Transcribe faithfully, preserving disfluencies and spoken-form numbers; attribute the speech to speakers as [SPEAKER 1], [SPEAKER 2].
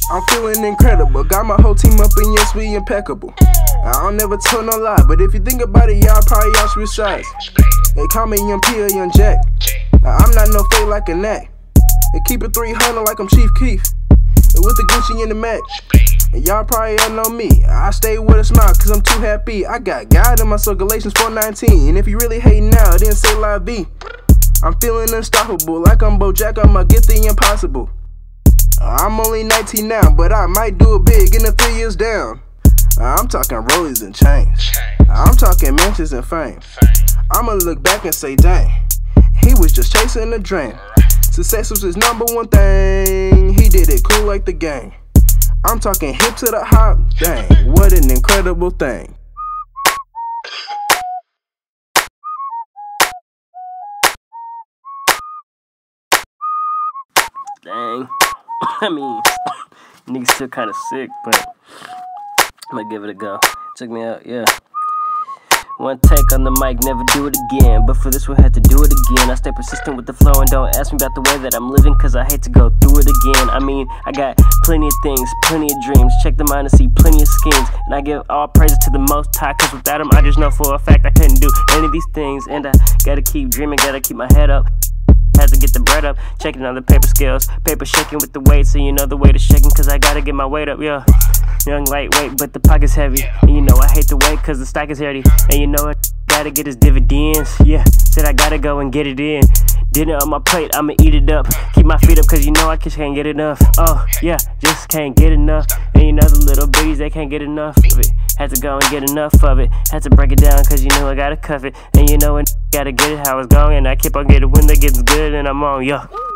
[SPEAKER 1] I'm feeling incredible, got my whole team up and yes, we impeccable. I don't never tell no lie, but if you think about it, y'all probably all switch sides. They call me Young P or Young Jack. Now, I'm not no fake like a Nat. They keep it three hundred like I'm Chief Keef, with the Gucci in the match. And y'all probably all know me, I stay with a smile cause I'm too happy. I got God in my soul, Galatians four nineteen. And if you really hate now, then say La Vie. I'm feeling unstoppable, like I'm Bojack, I'ma get the impossible. I'm only nineteen now, but I might do it big in the three years down. I'm talking rollies and chains, I'm talking mansions and fame. I'ma look back and say, dang, he was just chasing the dream. Success was his number one thing, he did it cool like the gang. I'm talking hip to the hop, dang, what an incredible thing.
[SPEAKER 2] Dang. I mean, niggas still kinda sick, but I'm gonna give it a go. Check me out, yeah. One take on the mic, never do it again. But for this one, had to do it again. I stay persistent with the flow and don't ask me about the way that I'm living, cause I hate to go through it again. I mean, I got plenty of things, plenty of dreams. Check the mind and see plenty of schemes. And I give all praises to the Most High, cause without him, I just know for a fact I couldn't do any of these things. And I gotta keep dreaming, gotta keep my head up. Had to get the bread up, checking on the paper scales. Paper shaking with the weight, so you know the weight is shaking, cause I gotta get my weight up, yeah. Young lightweight, but the pocket's heavy. And you know I hate to wait, cause the stack is heavy. And you know I gotta get his dividends, yeah. Said I gotta go and get it in. Dinner on my plate, I'ma eat it up. Keep my feet up, cause you know I just can't get enough. Oh, yeah, just can't get enough. And you know the little bitties, they can't get enough of it. Had to go and get enough of it. Had to break it down, cause you know I gotta cuff it. And you know I gotta get it how it's going. And I keep on getting when they getting good and I'm on, yo.